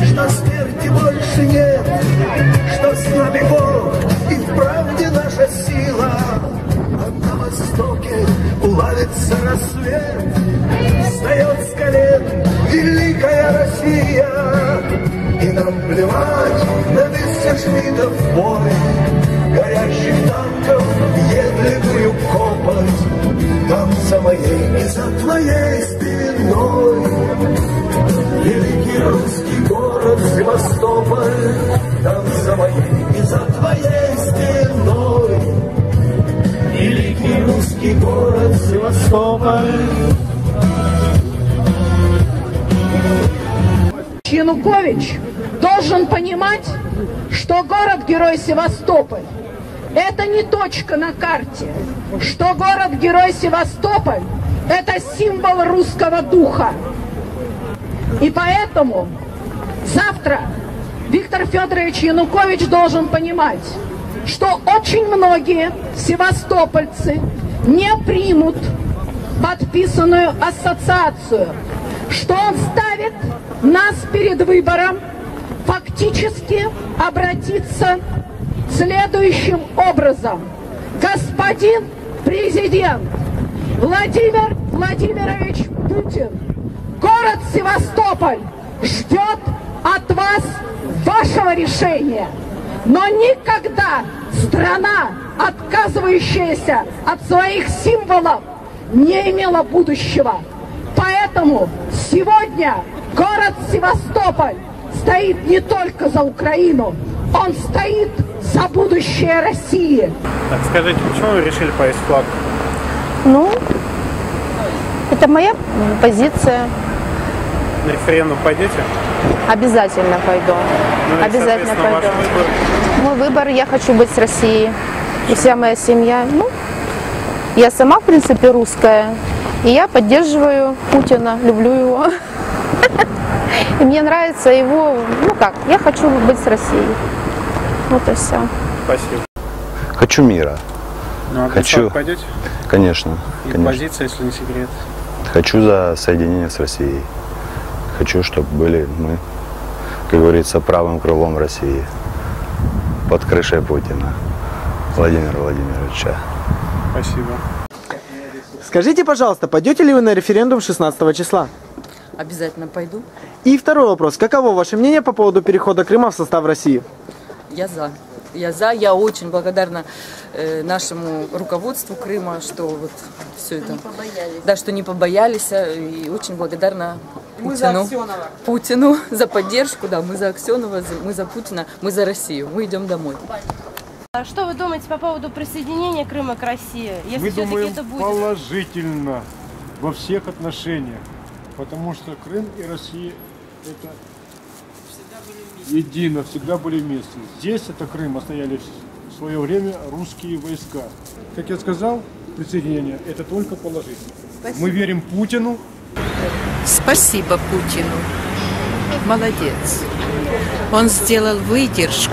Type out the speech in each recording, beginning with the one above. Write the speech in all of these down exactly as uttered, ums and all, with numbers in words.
что смерти больше нет, что с нами Бог и в правде наша сила. А на востоке плавится рассвет, встает с колен великая Россия. И нам плевать на тысячи видов бой, горящих танков, едливую копоть. Там за моей и за твоей спиной великий русский город Севастополь. Там за моей и за твоей спиной великий русский город Севастополь. Янукович должен понимать, что город-герой Севастополь – это не точка на карте, что город-герой Севастополь – это символ русского духа. И поэтому завтра Виктор Федорович Янукович должен понимать, что очень многие севастопольцы не примут подписанную ассоциацию, что он ставит нас перед выбором фактически обратиться следующим образом. Господин президент Владимир Владимирович Путин, город Севастополь ждет от вас вашего решения. Но никогда страна, отказывающаяся от своих символов, не имела будущего. Поэтому сегодня город Севастополь стоит не только за Украину, он стоит за будущее России. Так, скажите, почему вы решили повесить флаг? Ну, это моя позиция. На референдум пойдете? Обязательно пойду. Ну, Обязательно пойду. Ваш выбор. Мой выбор, я хочу быть с Россией. И вся моя семья. Ну, я сама, в принципе, русская. И я поддерживаю Путина, люблю его. И мне нравится его, ну как, я хочу быть с Россией. Вот и все. Спасибо. Хочу мира. Ну, а хочу. Пойдете? Конечно. И конечно. позиция, если не секрет? Хочу за соединение с Россией. Хочу, чтобы были мы, как говорится, правым крылом России. Под крышей Путина. Владимира Владимировича. Спасибо. Скажите, пожалуйста, пойдете ли вы на референдум шестнадцатого числа? Обязательно пойду. И второй вопрос. Каково ваше мнение по поводу перехода Крыма в состав России? Я за. Я за. Я очень благодарна э, нашему руководству Крыма, что вот все это. Да, что не побоялись. И очень благодарна Путину. Мы за Аксенова. Путину за поддержку. Да, мы за Аксенова, мы за Путина, мы за Россию. Мы идем домой. Что вы думаете по поводу присоединения Крыма к России? Если Мы думаем это будет... положительно во всех отношениях, потому что Крым и Россия это едино, всегда были вместе. Здесь это Крым, а стояли в свое время русские войска. Как я сказал, присоединение это только положительно. Спасибо. Мы верим Путину. Спасибо Путину. Молодец. Он сделал выдержку.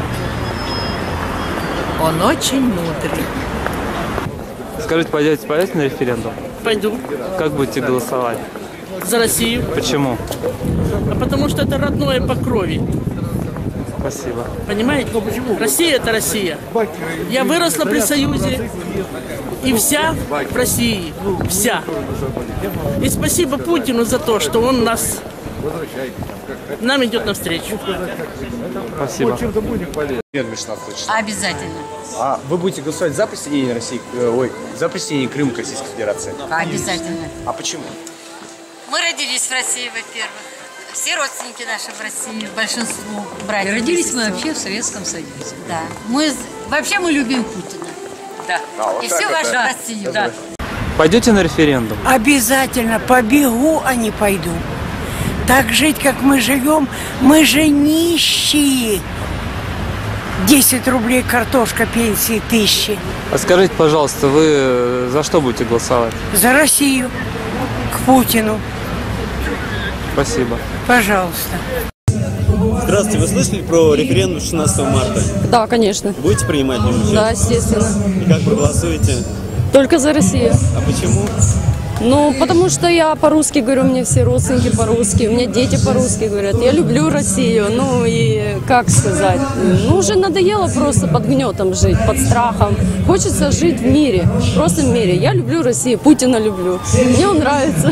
Он очень мудрый. Скажите, пойдете, пойдете на референдум? Пойду. Как будете голосовать? За Россию. Почему? А потому что это родное по крови. Спасибо. Понимаете? Россия – это Россия. Я выросла при Союзе. И вся в России. Вся. И спасибо Путину за то, что он нас... Нам идет навстречу. Спасибо. Обязательно. А вы будете голосовать за присоединение России, ой, за присоединение Крыма к Российской Федерации? Обязательно. А почему? Мы родились в России, во-первых. Все родственники наши в России, большинство братьев. Родились мы вообще в Советском Союзе. Да. Мы вообще мы любим Путина. Да. А, вот и все вашу да. Россию. Да. Пойдете на референдум? Обязательно побегу, а не пойду. Так жить, как мы живем, мы же нищие. десять рублей картошка, пенсии тысячи. А скажите, пожалуйста, вы за что будете голосовать? За Россию, к Путину. Спасибо. Пожалуйста. Здравствуйте, вы слышали про референдум шестнадцатого марта? Да, конечно. Будете принимать в нем участие? Да, естественно. И как проголосуете? Только за Россию. А почему? Ну, потому что я по-русски говорю, мне все родственники по-русски, у меня дети по-русски говорят. Я люблю Россию, ну и как сказать, ну уже надоело просто под гнетом жить, под страхом. Хочется жить в мире, просто в мире. Я люблю Россию, Путина люблю, мне он нравится.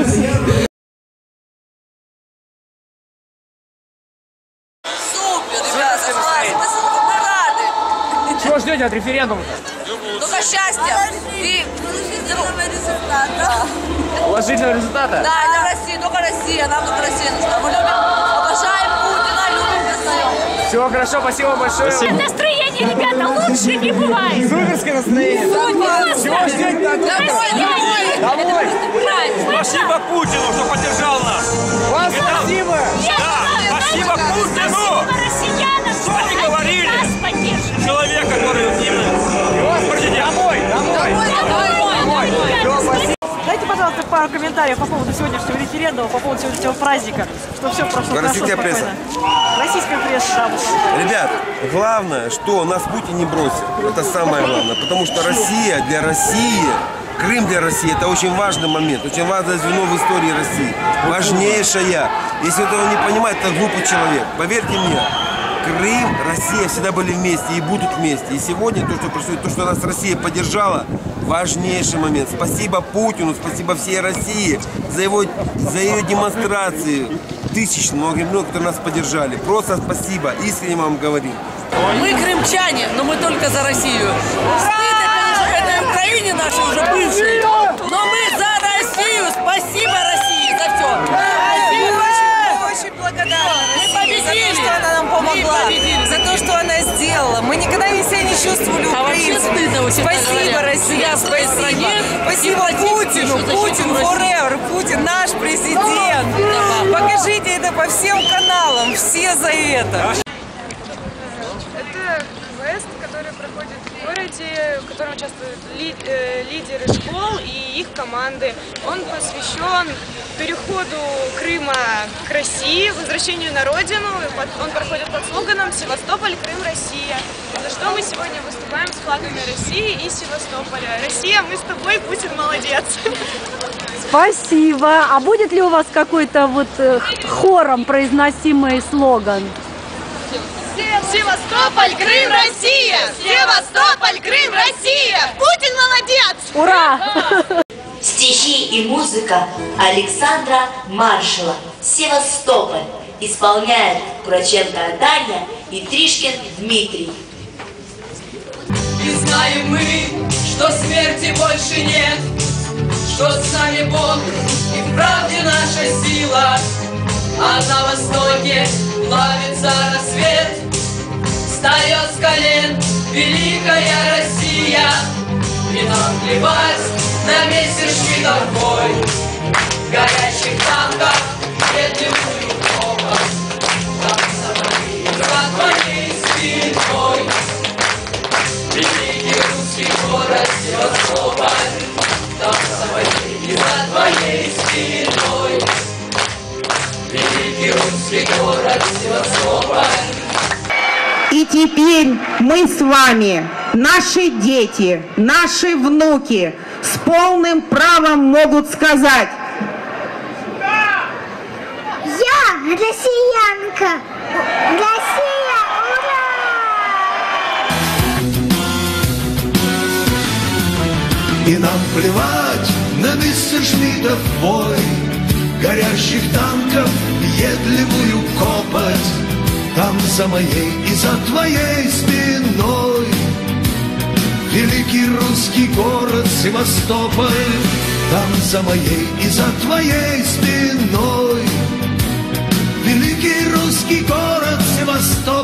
Чего ждете от референдума? Только счастья и положительного результата? Да, для России, только Россия, нам только Россия нужна. Мы любим, обожаем Путина, любим, признаем. Всего хорошо, спасибо большое. Спасибо. Настроение, ребята, лучше не бывает. Суперское настроение. Чего ждете от Домой. Домой. Спасибо Путину, что поддержал нас. Вам спасибо. Да, спасибо Путину. Спасибо россиянам, что они говорили. Человек, который Домой, домой. Дайте, пожалуйста, пару комментариев по поводу сегодняшнего референдума, по поводу сегодняшнего праздника, что все прошло хорошо, Российская спокойно. пресса. Российская пресса, да. Ребят, главное, что нас Путин не бросит. Это самое главное. Потому что Россия для России, Крым для России, это очень важный момент, очень важное звено в истории России. Важнейшая. Если этого не понимает, это глупый человек. Поверьте мне. Крым, Россия всегда были вместе и будут вместе. И сегодня то, что происходит, то, что нас Россия поддержала, важнейший момент. Спасибо Путину, спасибо всей России за его, за ее демонстрации. Тысяч, много, много, которые нас поддержали. Просто спасибо, искренне вам говорим. Мы крымчане, но мы только за Россию. Стыд этой Украине нашей уже бывшей. Но мы за Россию. Спасибо России за все. Спасибо. Очень благодарна России за то, что она нам помогла, за то, что она сделала. Мы никогда себя не чувствовали украинцами. Спасибо, Россия, спасибо. Спасибо Путину, Путин forever, Путин наш президент. Покажите это по всем каналам, все за это. Это квест, который проходит в городе, в котором участвуют ли, э, лидеры школ и их команды. Он посвящен переходу Крыма к России, возвращению на родину. Он проходит под слоганом «Севастополь, Крым, Россия». За что мы сегодня выступаем с флагами России и Севастополя. Россия, мы с тобой, Путин молодец. Спасибо. А будет ли у вас какой-то вот хором произносимый слоган? Севастополь, Крым, Россия! Севастополь, Крым, Россия! Путин молодец! Ура! Стихи и музыка Александра Маршала. Севастополь. Исполняет Кураченко Таня и Тришкин Дмитрий. И знаем мы, что смерти больше нет, что с нами Бог и в правде наша сила. А на востоке плавится рассвет, встает с колен великая Россия. И нам плевать на мессершмиттов бой, горящих танков, медленную пропасть. Там собрали за твоей спиной великий русский город Севастополь. Там собрали за твоей спиной великий русский город Севастополь. И теперь мы с вами, наши дети, наши внуки, с полным правом могут сказать: я россиянка! Россия, ура! И нам плевать на мессершмиттов бой, горящих танков, въедливую копоть. Там за моей и за твоей спиной великий русский город Севастополь. Там за моей и за твоей спиной великий русский город Севастополь.